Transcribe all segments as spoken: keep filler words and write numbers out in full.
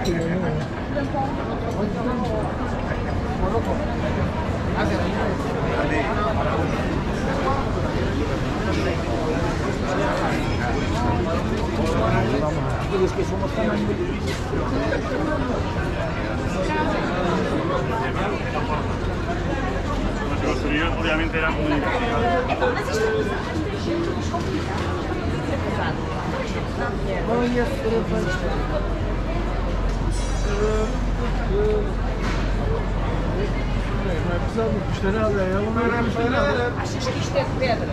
Es que somos tan Los sonidos obviamente eran muy... Achas que isto é de pedra?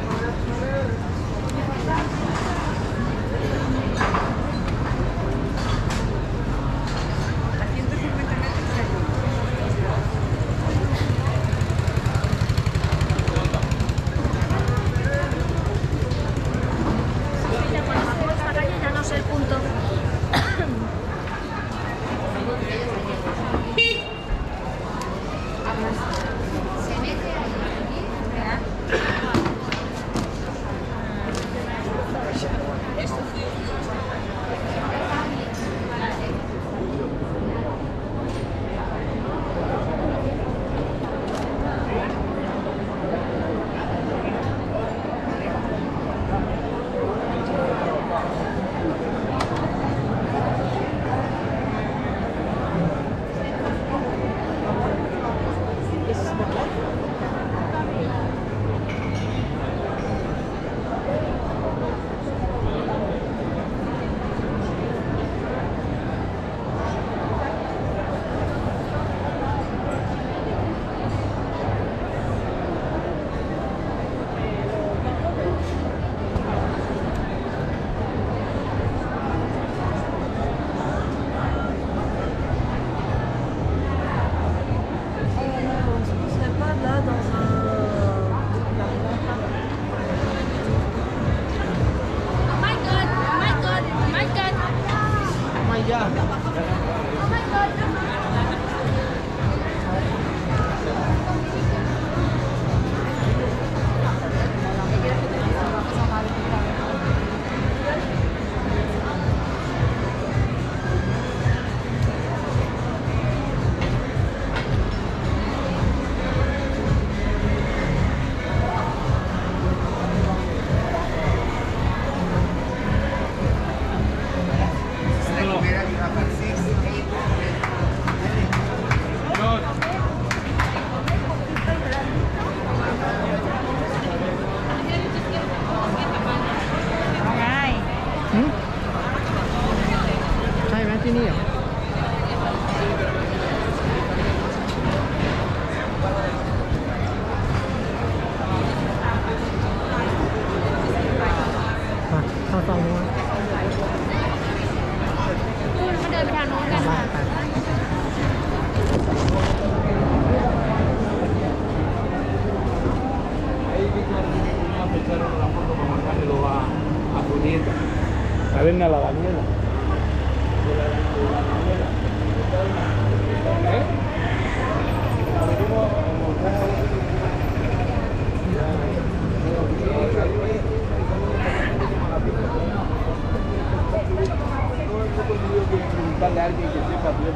Cadena la Daniela. Preguntarle a alguien que sepa bien.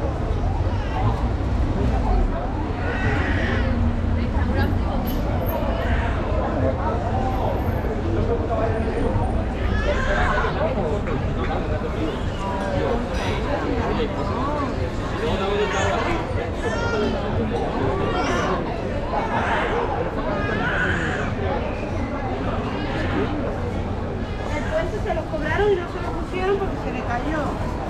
El puente se lo cobraron y no se lo pusieron porque se le cayó.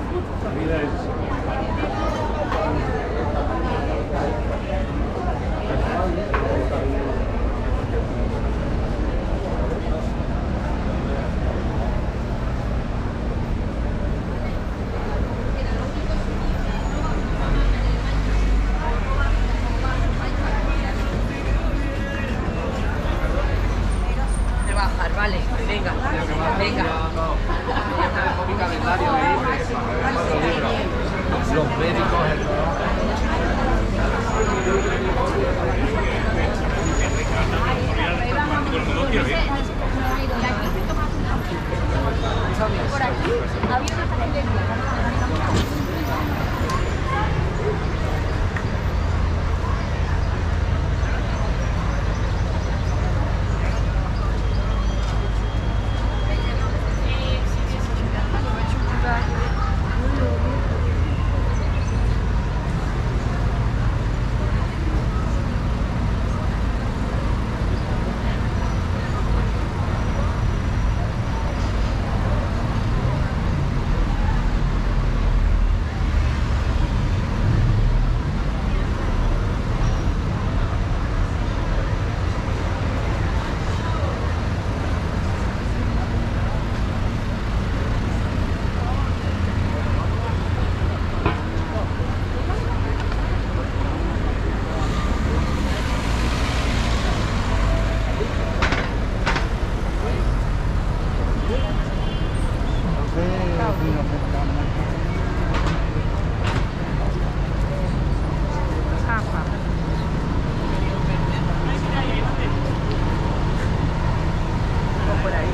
Vale, venga, venga. Los médicos. Por aquí había una pastelería. ข้ามค่ะลงไปไหน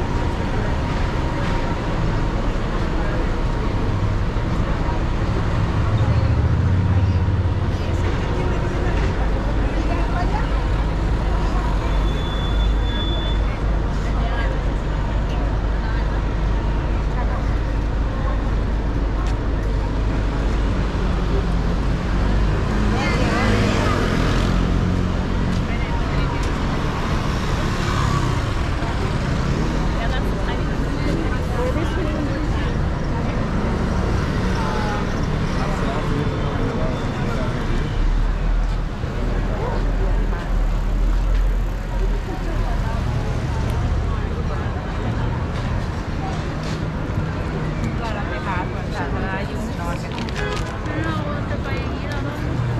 ก็เราไปหาสวนสาธารณะยุ่งนอนกันเราจะไปอย่างนี้เราต้อง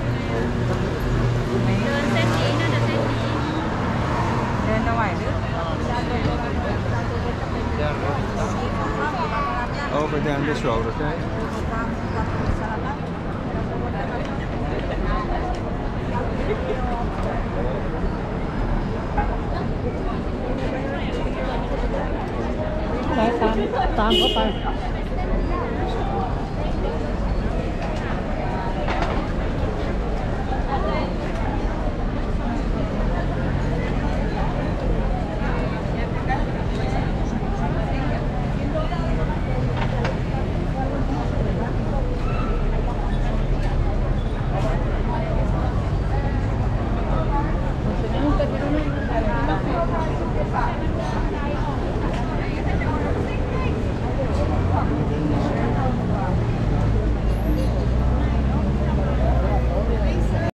เดินเส้นนี้น่าจะเส้นนี้เดินจะไหวหรือ Over down this road, okay? ไปตามตามเขาไป